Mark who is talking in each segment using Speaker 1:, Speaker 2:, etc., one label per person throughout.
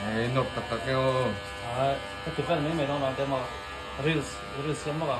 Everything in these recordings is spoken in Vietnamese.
Speaker 1: nộp tất cả kêu
Speaker 2: cái chụp cái mấy nó để mà reels xem mà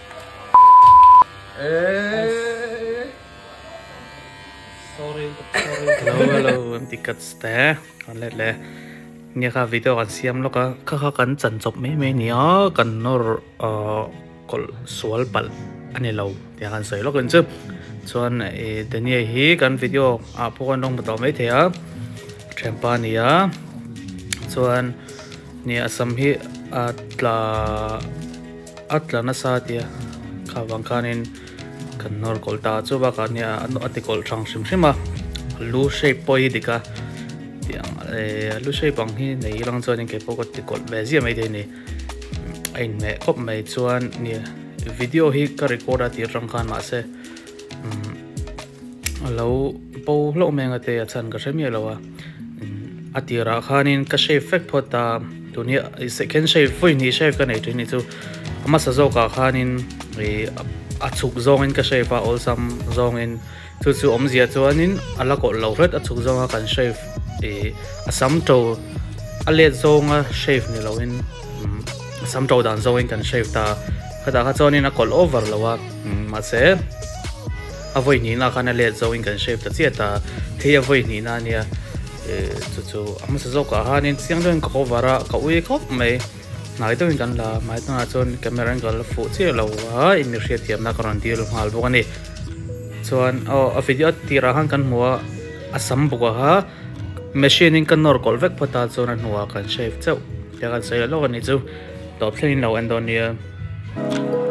Speaker 2: sorry
Speaker 3: hello em ticket ste còn lẽ lẽ nghe cả video còn xem lúc các cần chọn chụp mấy nhớ cần nó còn sual bal anh ấy lâu thì cần sấy lúc cần chứ cho nên để như hi cần video phụ con đông bắt đầu mấy thế á champagne á cho nên nia sam hi atla na sa tia khawang kanin kan nor kolta chu ba ka nia article thang sim lu shape poi dika tiang lu shape bang hi nei lang chuan ke pokot ti kol ve zia mai the ni ain me khop mai chuan nia video hi ka record ati rang khan ma se lo po lo menga te achan ka shemi lo atira khanin ka shape effect phota tunia second shape foi ni shape ka nei ni chu ama sa zo ka khanin achuk zong in ka shape all some zong in chu om zia chuanin ala ko lo ret achuk zonga kan shape asam to ale zonga shape ni lo in asam to dan zong in kan shape ta kada kha chuanin a call over lawa ma se avoi ni na kana le zong in kan shape ta chia ta he avoi ni na nia chu ama sa zo ka hanin siang don ka overa ka ui khop mai nai to in kan la mai ta chon camera angle fu che lo wa in mi tiam na karon ti lo hal bo ani chuan a video tira han kan hua asam buka ha machining kan nor kol vek phata chuan an hua kan shape chau ya kan sei lo ani chu top thlin lo an don nia